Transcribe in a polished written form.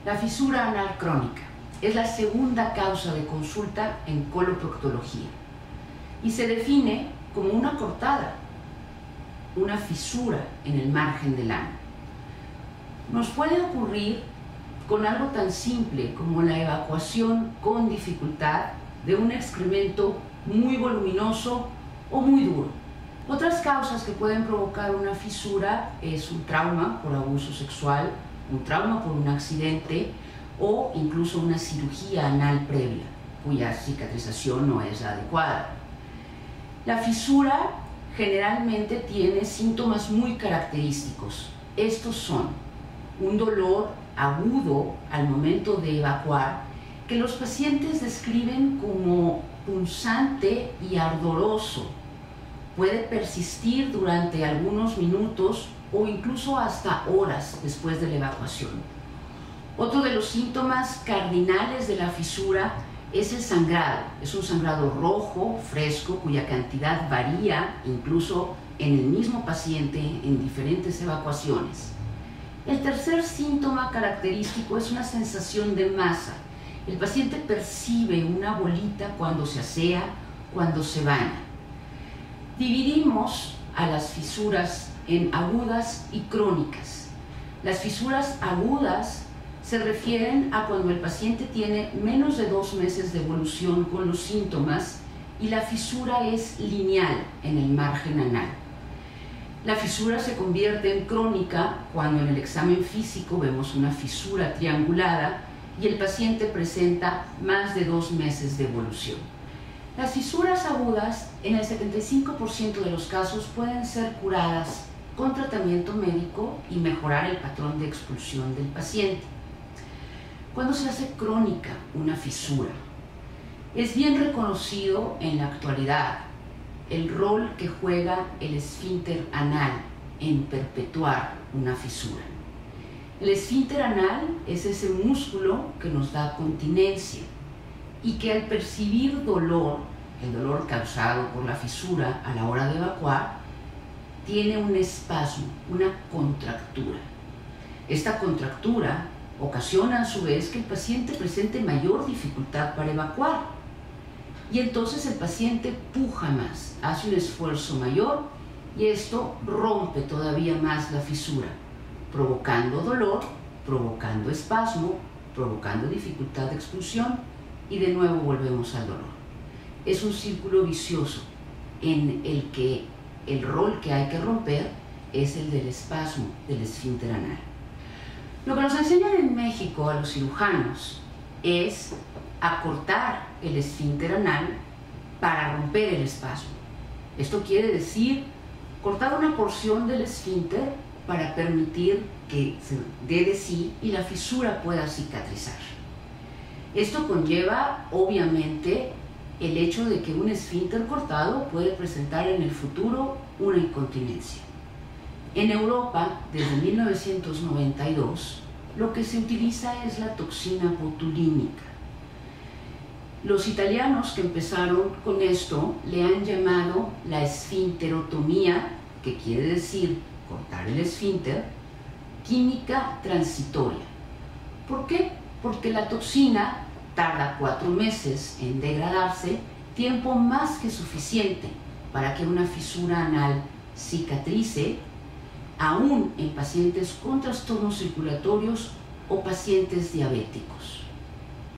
La fisura anal crónica es la segunda causa de consulta en coloproctología y se define como una cortada, una fisura en el margen del ano. Nos puede ocurrir con algo tan simple como la evacuación con dificultad de un excremento muy voluminoso o muy duro. Otras causas que pueden provocar una fisura es un trauma por abuso sexual, un trauma por un accidente o incluso una cirugía anal previa, cuya cicatrización no es adecuada. La fisura generalmente tiene síntomas muy característicos. Estos son un dolor agudo al momento de evacuar, que los pacientes describen como punzante y ardoroso. Puede persistir durante algunos minutos o incluso hasta horas después de la evacuación. Otro de los síntomas cardinales de la fisura es el sangrado. Es un sangrado rojo, fresco, cuya cantidad varía incluso en el mismo paciente en diferentes evacuaciones. El tercer síntoma característico es una sensación de masa. El paciente percibe una bolita cuando se asea, cuando se baña. Dividimos a las fisuras en agudas y crónicas. Las fisuras agudas se refieren a cuando el paciente tiene menos de 2 meses de evolución con los síntomas y la fisura es lineal en el margen anal. La fisura se convierte en crónica cuando en el examen físico vemos una fisura triangulada y el paciente presenta más de 2 meses de evolución. Las fisuras agudas, en el 75% de los casos, pueden ser curadas con tratamiento médico y mejorar el patrón de expulsión del paciente. Cuando se hace crónica una fisura, es bien reconocido en la actualidad el rol que juega el esfínter anal en perpetuar una fisura. El esfínter anal es ese músculo que nos da continencia y que al percibir dolor, el dolor causado por la fisura a la hora de evacuar, tiene un espasmo, una contractura. Esta contractura ocasiona a su vez que el paciente presente mayor dificultad para evacuar. Y entonces el paciente puja más, hace un esfuerzo mayor y esto rompe todavía más la fisura, provocando dolor, provocando espasmo, provocando dificultad de expulsión y de nuevo volvemos al dolor. Es un círculo vicioso en el que el rol que hay que romper es el del espasmo del esfínter anal. Lo que nos enseñan en México a los cirujanos es acortar el esfínter anal para romper el espasmo. Esto quiere decir cortar una porción del esfínter para permitir que se dé de sí y la fisura pueda cicatrizar. Esto conlleva, obviamente, el hecho de que un esfínter cortado puede presentar en el futuro una incontinencia. En Europa, desde 1992, lo que se utiliza es la toxina botulínica. Los italianos que empezaron con esto le han llamado la esfinterotomía, que quiere decir cortar el esfínter, química transitoria. ¿Por qué? Porque la toxina tarda 4 meses en degradarse, tiempo más que suficiente para que una fisura anal cicatrice, aún en pacientes con trastornos circulatorios o pacientes diabéticos.